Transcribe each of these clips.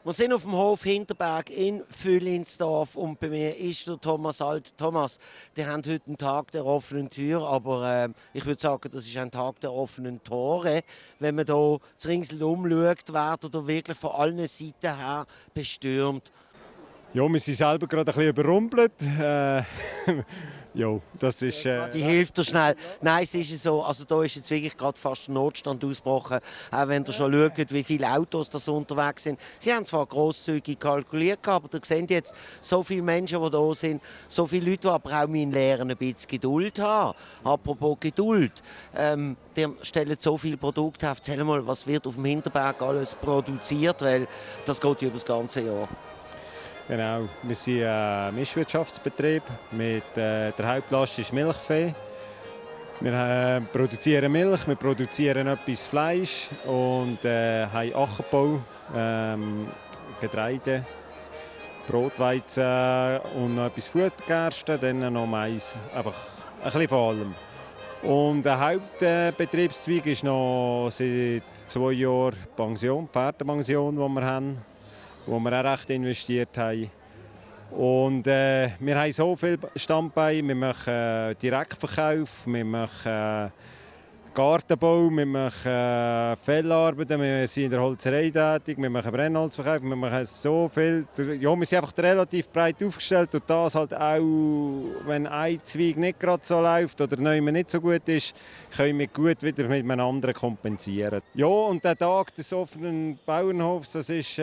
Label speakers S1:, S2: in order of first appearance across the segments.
S1: Wir sind auf dem Hof Hinterberg in Füllinsdorf und bei mir ist der Thomas Alt. Thomas, die haben heute einen Tag der offenen Tür, aber ich würde sagen, das ist ein Tag der offenen Tore. Wenn man hier das Ringsel umschaut, werden da wirklich von allen Seiten her bestürmt.
S2: Ja, wir sind selber gerade ein bisschen überrumpelt. Ja, das ist...
S1: Die hilft dir schnell. Nein, es ist so, also da ist jetzt wirklich gerade fast ein Notstand ausgebrochen. Auch wenn ihr schon schaut, wie viele Autos das unterwegs sind. Sie haben zwar grosszügig kalkuliert, aber ihr seht jetzt so viele Menschen, die da sind, so viele Leute, die aber auch lernen, ein bisschen Geduld haben. Apropos Geduld, die stellen so viele Produkte auf. Erzähl mal, was wird auf dem Hinterberg alles produziert, weil das geht über das ganze Jahr.
S2: Genau, wir sind ein Mischwirtschaftsbetrieb. Der Hauptlast ist Milchvieh. Wir produzieren Milch, wir produzieren etwas Fleisch und haben Ackerbau, Getreide, Brotweizen und noch etwas Futgerste, dann noch Mais. Einfach ein bisschen von allem. Und der Hauptbetriebszweig ist noch seit 2 Jahren Pension, die Pferdepension, die wir haben, wo wir auch recht investiert haben. Und wir haben so viel Standbeine. Wir machen Direktverkauf, wir machen Gartenbau, wir machen Fellarbeiten, wir sind in der Holzerei tätig, wir machen Brennholzverkauf, wir machen so viel. Ja, wir sind einfach relativ breit aufgestellt und das halt auch, wenn ein Zweig nicht gerade so läuft oder neu nicht so gut ist, können wir gut wieder mit einem anderen kompensieren. Ja, und der Tag des offenen Bauernhofs, das ist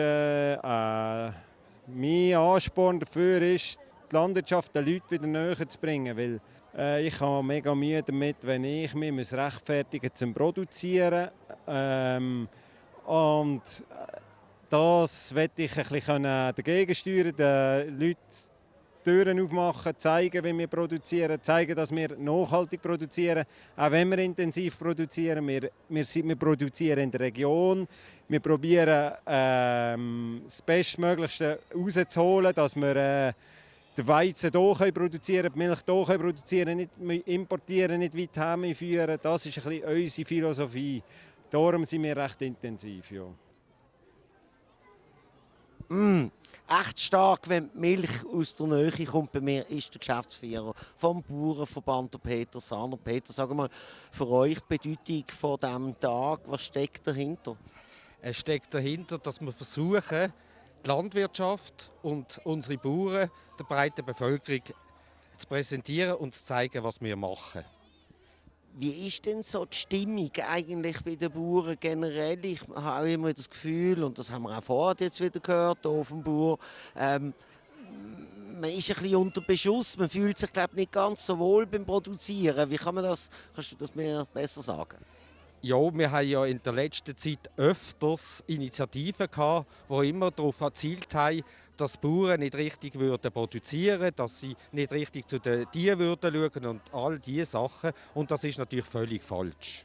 S2: mein Ansporn dafür ist, die Landwirtschaft den Leuten wieder näher zu bringen, weil ich habe mega Mühe damit, wenn ich mich rechtfertigen zum Produzieren. Und das möchte ich ein bisschen dagegen steuern, den Leuten Türen aufmachen, zeigen, wie wir produzieren, zeigen, dass wir nachhaltig produzieren, auch wenn wir intensiv produzieren. Wir produzieren in der Region, wir probieren das Bestmöglichste rauszuholen, dass wir den Weizen hier produzieren, die Milch hier produzieren, nicht importieren, nicht weit heimführen. Das ist ein bisschen unsere Philosophie. Darum sind wir recht intensiv. Ja.
S1: Echt stark, wenn die Milch aus der Nähe kommt. Bei mir ist der Geschäftsführer vom Bauernverband, der Peter Sahner. Peter, sag mal, für euch die Bedeutung von diesem Tag, was steckt dahinter?
S3: Es steckt dahinter, dass wir versuchen, die Landwirtschaft und unsere Bauern der breiten Bevölkerung zu präsentieren und zu zeigen, was wir machen.
S1: Wie ist denn so die Stimmung eigentlich bei den Bauern generell? Ich habe auch immer das Gefühl, und das haben wir auch vorher jetzt wieder gehört, hier auf dem Bauer, man ist ein bisschen unter Beschuss, man fühlt sich, glaube ich, nicht ganz so wohl beim Produzieren. Wie kann man das, kannst du das mir besser sagen?
S3: Ja, wir haben ja in der letzten Zeit öfters Initiativen gehabt, die immer darauf erzielt haben, dass Bauern nicht richtig produzieren würden, dass sie nicht richtig zu den Tieren schauen und all diese Sachen. Und das ist natürlich völlig falsch.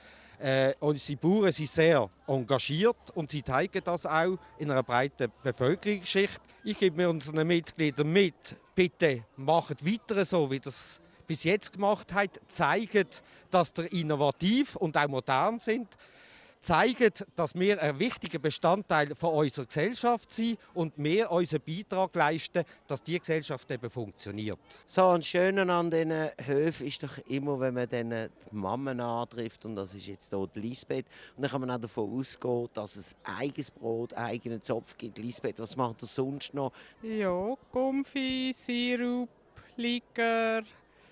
S3: Unsere Bauern sind sehr engagiert und sie zeigen das auch in einer breiten Bevölkerungsschicht. Ich gebe mir unseren Mitgliedern mit, bitte macht weiter so, wie das bis jetzt gemacht hat, zeigen, dass wir innovativ und auch modern sind, zeigen, dass wir ein wichtiger Bestandteil von unserer Gesellschaft sind und wir unseren Beitrag leisten, dass die Gesellschaft eben funktioniert.
S1: So, ein Schöne an diesen Höfen ist doch immer, wenn man dann die Mama antrifft, und das ist jetzt hier die Lisbeth, und dann kann man auch davon ausgehen, dass es eigenes Brot, eigenen Zopf gibt. Lisbeth, was macht ihr sonst noch?
S4: Ja, Gumpfi, Sirup, Likör,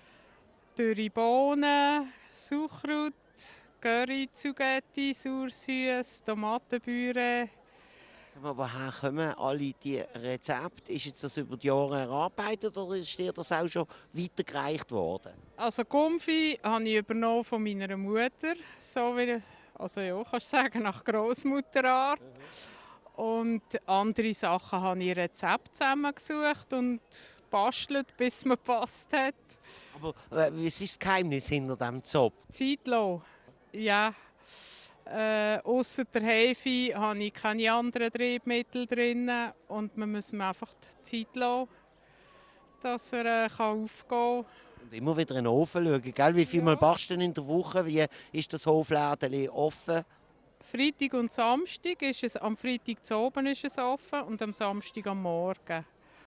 S4: dürre Bohnen, Sauerkraut, Curry, Zugetti, Sauersüß, Tomatenpüree.
S1: Sag mal, woher kommen alle diese Rezepte? Ist das über die Jahre erarbeitet oder ist dir das auch schon weitergereicht worden?
S4: Also Gumpfi habe ich übernommen von meiner Mutter, so wie, also ja, kannst du sagen, nach Großmutterart. Und andere Sachen habe ich Rezept zusammengesucht und bastelt, bis es mir gepasst hat.
S1: Aber was ist das Geheimnis hinter diesem Zopf?
S4: Zeit lassen. Ja. Ausser der Hefe habe ich keine anderen Triebmittel drin und man muss ihm einfach die Zeit lassen, dass er aufgehen kann.
S1: Und immer wieder in den Ofen schauen, gell? Wie viel Mal backst du denn in der Woche? Wie ist das Hofläden offen?
S4: Freitag und Samstag ist es, am Freitag zu oben ist es offen und am Samstag am Morgen.